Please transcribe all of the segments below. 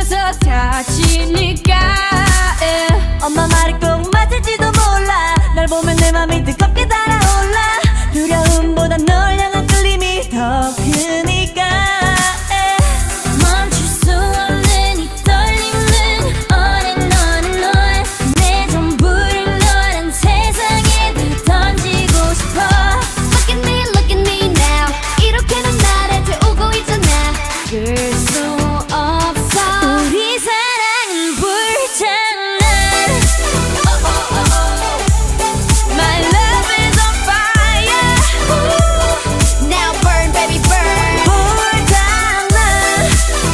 같아서 다치니까 엄마 말이 꼭 맞을지도 몰라. 날 보면 내 맘이 뜨겁게 달아올라. 두려움보다 널 향한 끌림이 더 크니까 멈출 수 없는 이 떨림은 on and on and on. 내 전부를 너란 세상에 던지고 싶어. Look at me now. 이렇게 넌 나를 태우고 있잖아. 그럴 수 없어. 우리 사랑은 불장난. My love is on fire. Now burn baby burn. 불장난.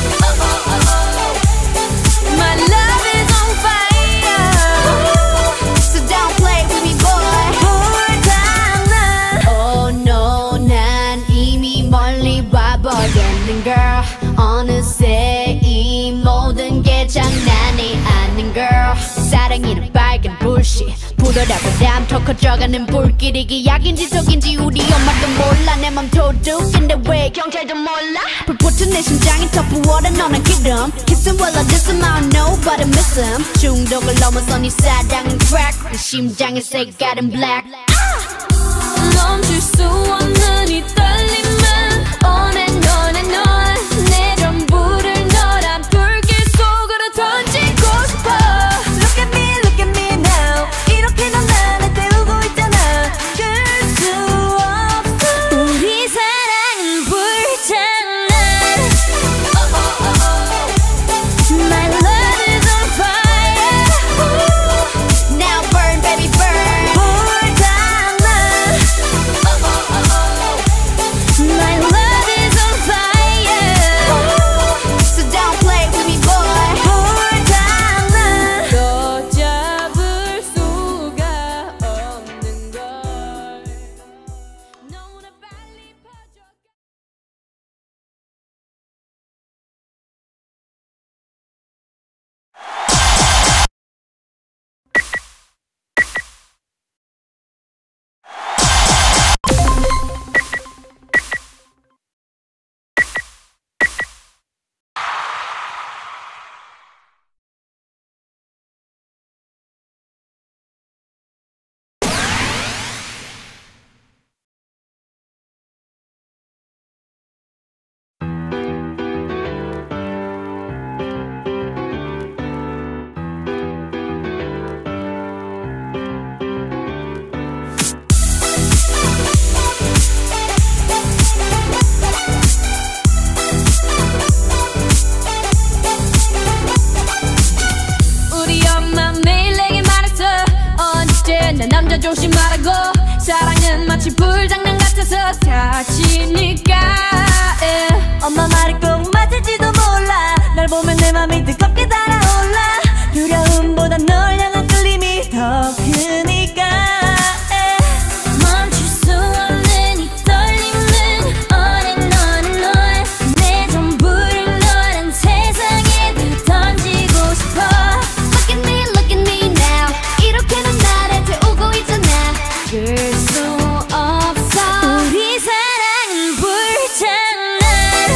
My love is on fire. So don't play with me boy. 불장난. Oh no 난 이미 멀리 와버렸는 girl. 어느새 이 모든 게 장난이 아닌 girl. 사랑이는 빨간 불씨 불어라고 담 더 커져가는 불길이 이게 약인지 독인지 우리 엄마도 몰라. 내 맘 도둑인데 왜 경찰도 몰라. 불붙은 내 심장이 더 부어라 너는 기름. Kissing while I diss him I don't know but I miss him. 중독을 넘어서 네 사랑은 crack. 내 심장의 색깔은 black. 멈출 수 없는 이 떨림은 on and on and on. 내 전부를 너란 불길 속으로 던지고 싶어. Look at me now. 이렇게 넌 나를 태우고 있잖아. 그럴 수 없어. 우리 사랑은 불장난. My love is on fire. Now burn baby burn. 불장난. My love is on fire. So don't play with me boy. 불장난. 너 잡을 수가 없는 걸. 너무나 빨리 퍼져. 우리 엄마 매일 내게 말했어. 언제나 남자 조심하라고. 사랑은 마치 불장난 같아서 다치니까 엄마 말이 꼭 맞을지도 몰라. 날 보면 내 맘이 뜨겁게 달아올라. 두려움보다 널 향한 끌림이 더 크니까 멈출 수 없는 이 떨림은 on and on and on. 내 전부를 너란 세상에 던지고 싶어. Look at me now. 이렇게 넌 나를 태우고 있잖아. 그럴 수 없어. 우리 사랑은 불장난.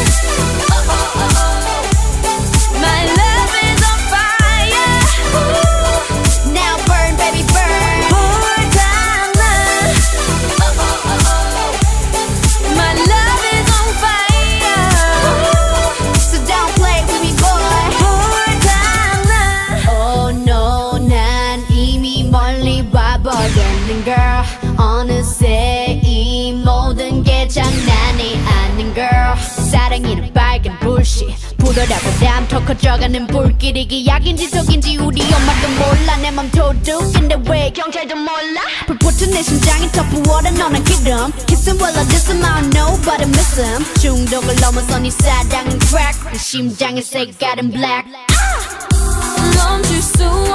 My love is on fire. Now burn baby burn. 불장난. My love is on fire. So don't play with me boy. 불장난. Oh no 난 이미 멀리 와버렸는 girl. 어느새 이 모든 게 장난이 아닌 girl. 사랑이는 빨간 불씨 불어라고 담 더 커져가는 불길이 이게 약인지 독인지 우리 엄마도 몰라. 내 맘 도둑인데 왜 경찰도 몰라. 불붙은 내 심장이 더 부어라 너는 기름. Kissing while I diss him I don't know but I miss him. 중독을 넘어서 네 사랑은 crack. 내 심장의 색깔은 black. 멈출 수